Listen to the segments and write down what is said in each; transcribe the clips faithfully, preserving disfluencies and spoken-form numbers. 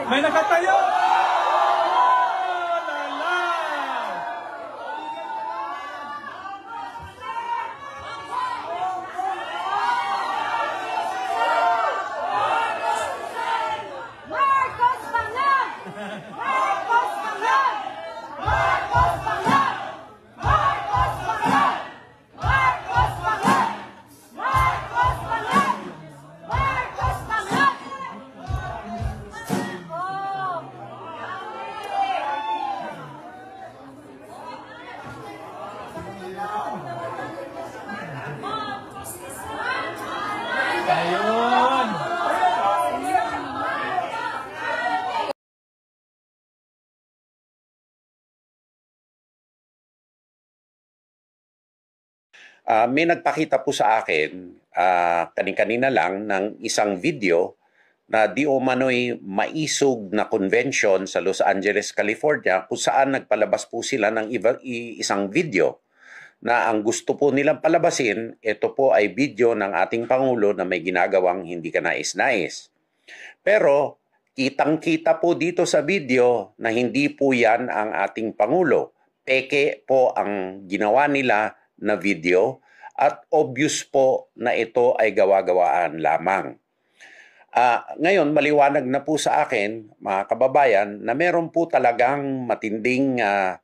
May nakatayo! Lala! Marcos Pangan! Marcos Pangan! Marcos Pangan! Marcos Pangan! Marcos Pangan! Marcos Pangan! Marcos Pangan! Ayun! Uh, may nagpakita po sa akin uh, kanin-kanina lang ng isang video na di umano'y maisog na convention sa Los Angeles, California kung saan nagpalabas po sila ng iba, isang video na ang gusto po nilang palabasin, ito po ay video ng ating Pangulo na may ginagawang hindi kanais-nais. Pero kitang-kita po dito sa video na hindi po yan ang ating Pangulo. Peke po ang ginawa nila na video at obvious po na ito ay gawa-gawaan lamang. Uh, ngayon, maliwanag na po sa akin, mga kababayan, na meron po talagang matinding uh,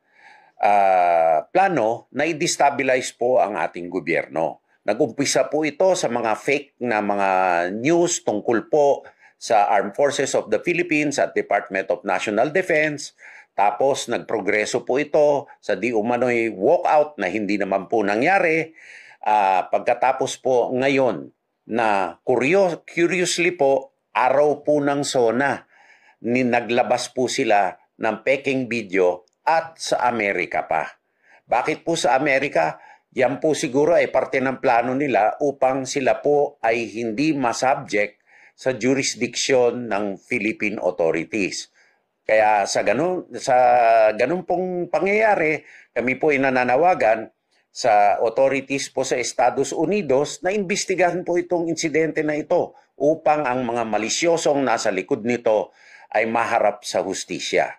uh, plano na i-destabilize po ang ating gobyerno. Nag-umpisa po ito sa mga fake na mga news tungkol po sa Armed Forces of the Philippines at Department of National Defense. Tapos nagprogreso po ito sa di umano'y walkout na hindi naman po nangyari. Uh, pagkatapos po ngayon na curious, curiously po, araw po ng SONA, ni naglabas po sila ng peking video at sa Amerika pa. Bakit po sa Amerika? Yan po siguro ay parte ng plano nila upang sila po ay hindi masubject sa jurisdiction ng Philippine authorities. Kaya sa ganun, sa ganun pong pangyayari, kami po ay nananawagan sa authorities po sa Estados Unidos na imbestigahan po itong insidente na ito upang ang mga malisyosong nasa likod nito ay maharap sa hustisya.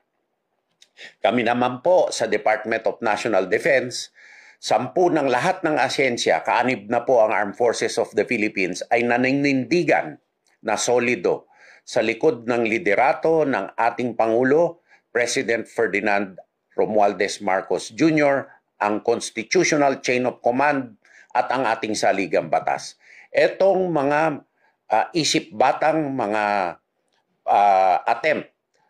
Kami naman po sa Department of National Defense, sampu ng lahat ng ahensya, kaanib na po ang Armed Forces of the Philippines, ay naninindigan na solido sa likod ng liderato ng ating Pangulo, President Ferdinand Romualdez Marcos Junior, ang constitutional chain of command at ang ating saligang batas. Etong mga uh, isip-batang mga uh, attempt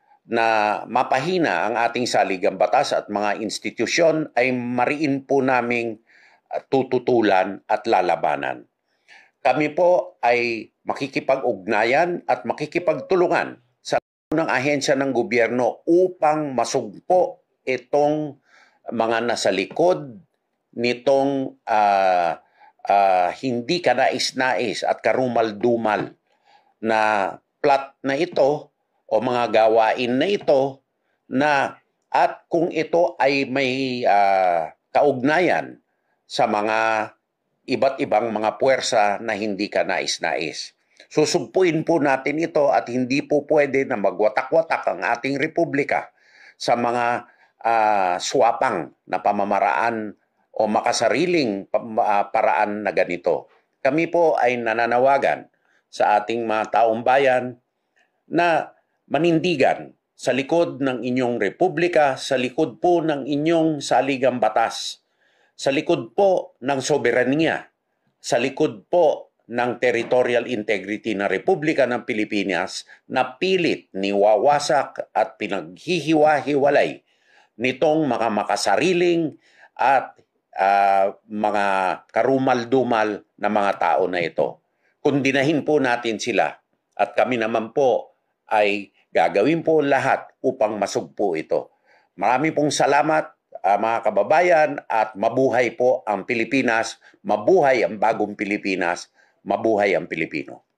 na mapahina ang ating saligang batas at mga institusyon ay mariin po naming uh, tututulan at lalabanan. Kami po ay makikipag-ugnayan at makikipagtulungan sa ng ahensya ng gobyerno upang masugpo itong mga nasa likod nitong uh, uh, hindi kanais-nais at karumal-dumal na plot na ito o mga gawain na ito na at kung ito ay may uh, kaugnayan sa mga iba't ibang mga puwersa na hindi kanais-nais. Susugpuin po natin ito at hindi po pwede na magwatak-watak ang ating republika sa mga uh, swapang na pamamaraan o makasariling uh, paraan na ganito. Kami po ay nananawagan sa ating mga taong bayan na manindigan sa likod ng inyong republika, sa likod po ng inyong saligang batas, sa likod po ng soberanya, sa likod po ng territorial integrity ng Republika ng Pilipinas na pilit niwawasak at pinaghihiwa-hiwalay nitong mga makasariling at uh, mga karumal-dumal na mga tao na ito. Kundinahin po natin sila at kami naman po ay gagawin po lahat upang masugpo ito. Marami pong salamat uh, mga kababayan at mabuhay po ang Pilipinas, mabuhay ang bagong Pilipinas, mabuhay ang Pilipino.